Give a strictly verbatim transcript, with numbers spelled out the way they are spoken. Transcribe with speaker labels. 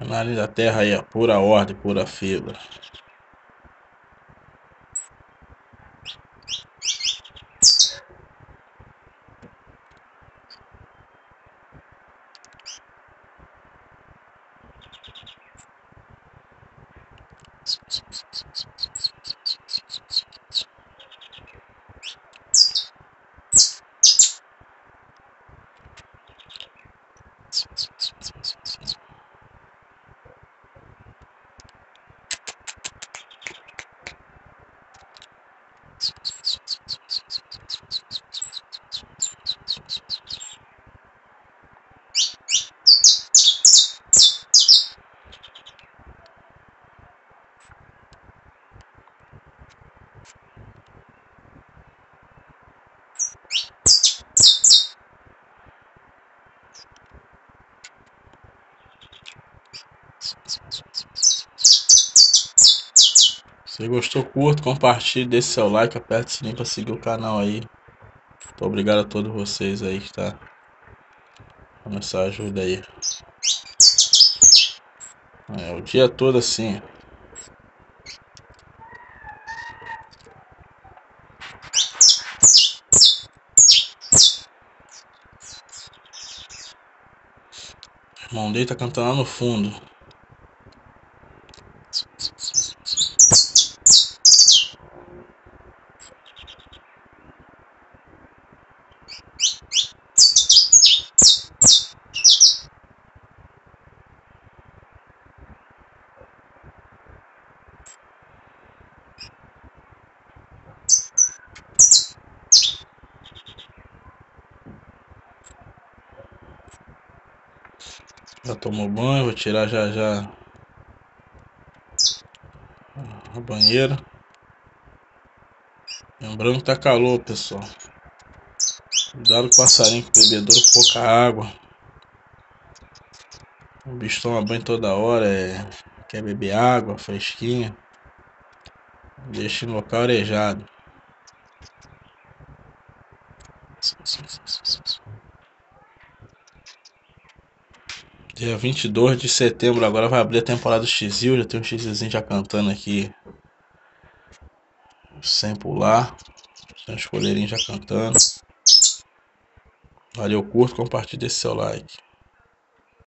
Speaker 1: Análise da Terra aí, ó, pura ordem, pura fibra. Se gostou, curta, compartilhe, deixe seu like, aperte o sininho para seguir o canal aí. Muito obrigado a todos vocês aí que tá dando essa ajuda aí. É, o dia todo assim. O irmão dele tá cantando lá no fundo. Já tomou banho, vou tirar já já a banheira. Lembrando que tá calor, pessoal. Cuidado com o passarinho, com o bebedouro, pouca água. O bicho toma banho toda hora, é... quer beber água fresquinha. Deixa em local arejado. Dia vinte e dois de setembro, agora vai abrir a temporada do X-Zinho. Já tem um X-Zinho já cantando aqui sem pular. Tem uns coleirinhos já cantando. Valeu, curto, compartilha esse seu like.